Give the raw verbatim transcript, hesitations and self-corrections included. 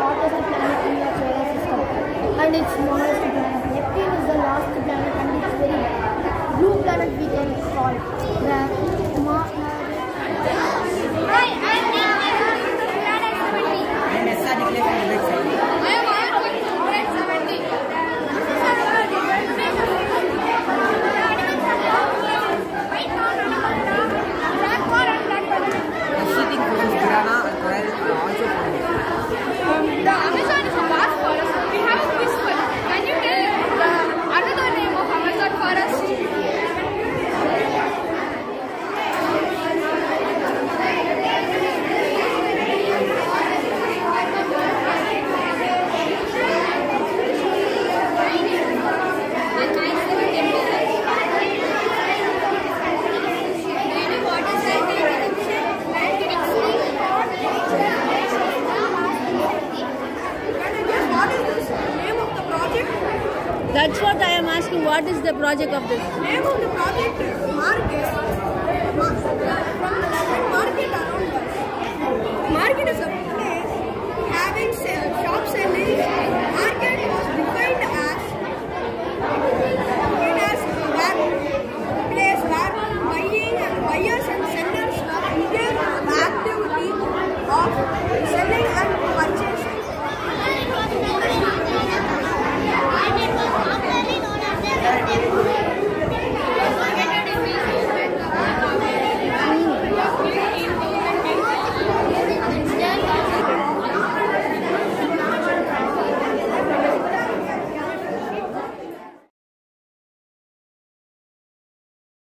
hottest planet in your solar system, and it's smallest planet. Neptune is the last planet, and it's very blue planet we can call. Where Mars. That's what I am asking. What is the project of this? Name of the project is Market.